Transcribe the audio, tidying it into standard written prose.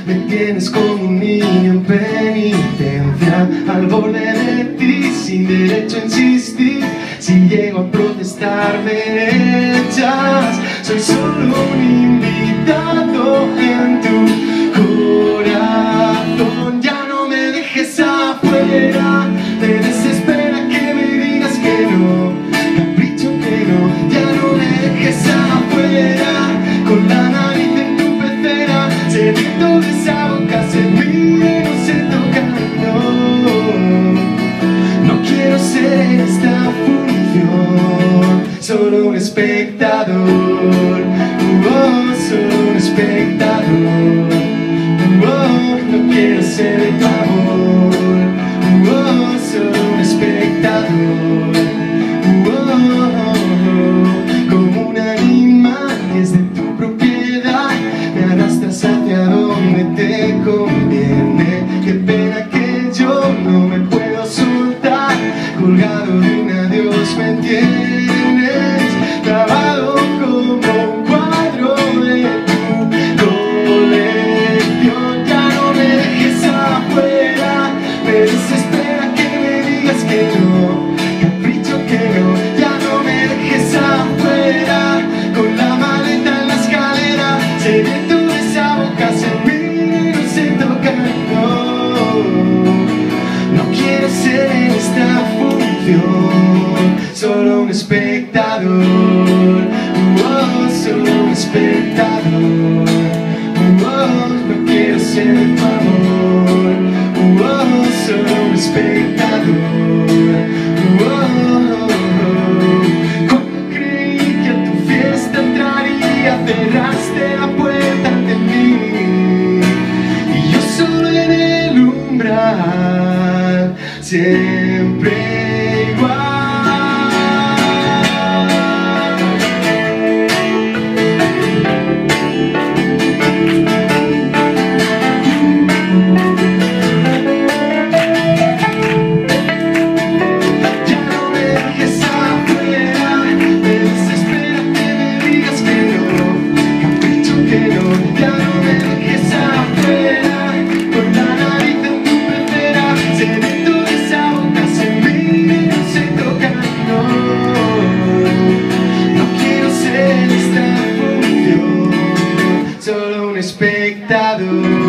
Me tienes como un niño en penitencia, al borde de ti, sin derecho a insistir. Si llego a protestar me echas. Soy solo un invitado en tu corazón. Ya no me dejes afuera. Me desespera que me digas que no, capricho que no. Ya no me dejes afuera, con la nariz en tu pecera, sediento de esa boca, se mira y no se toca, no. No quiero ser en esta función solo un espectador, solo un espectador. No quiero ser de tu amor, solo un espectador. Como un animal que es de tu propiedad, me arrastras hacia donde te conviene. Qué pena que yo no me puedo soltar, colgado de un adiós me tienes, clavado como un cuadro de tu colección. Ya no me dejes afuera, me desespera que me digas que no, capricho que no. Ya no me dejes afuera, con la maleta en la escalera, sediento de esa boca, se mira y no se toca, no. No quiero ser en esta función solo un espectador, solo un espectador. No quiero ser de tu amor, solo un espectador. Cuando creí que a tu fiesta entraría, cerraste la puerta ante mí, y yo solo en el umbral, siempre igual. Solo un espectador.